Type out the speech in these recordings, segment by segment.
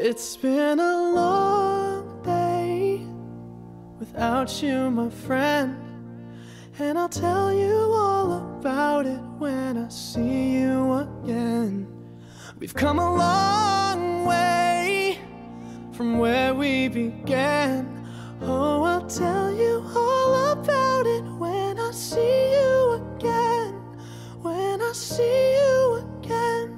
It's been a long day without you, my friend, and I'll tell you all about it when I see you again. We've come a long way from where we began. Oh, I'll tell you all about it when I see you again. When I see you again.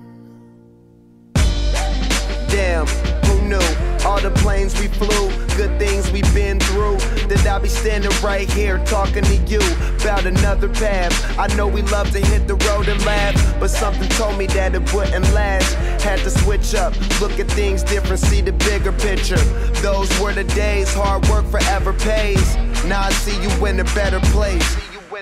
Damn, who knew? All the planes we flew, good things we've been through, that I'll be standing right here talking to you about another path. I know we love to hit the road and laugh, but something told me that it wouldn't last. Had to switch up, look at things different, see the bigger picture. Those were the days, hard work forever pays. Now I see you in a better place.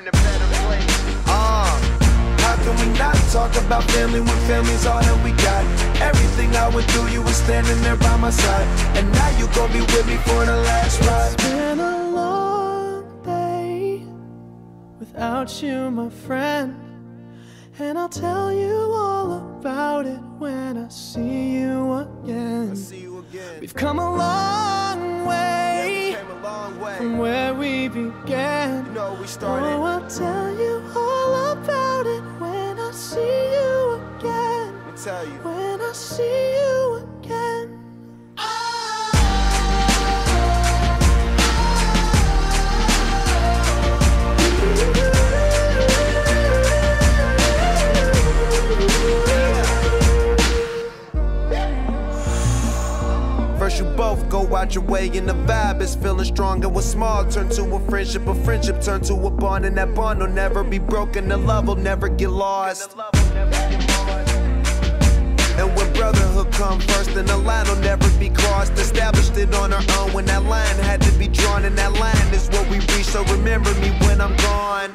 How can we not talk about family when family's all that we got? Everything I went through, you were standing there by my side, and now you gon' be with me for the last ride. It's been a long day without you, my friend, and I'll tell you all about it when I see you again. We've come a long way, from where we began. Oh, I'll tell you all about it when I see you again. When I see you again. First you both go out your way and the vibe is feeling strong, and what's small turn to a friendship turn to a bond, and that bond will never be broken, the love will never get lost. And when brotherhood come first, then the line will never be crossed. Established it on our own when that line had to be drawn, and that line is what we reach, so remember me when I'm gone.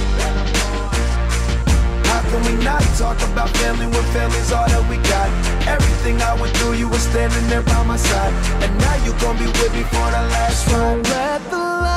How can we not talk about family when family's all that we got? Everything I went through, you were standing there by my side, and now you gon' be with me for the last ride. Let the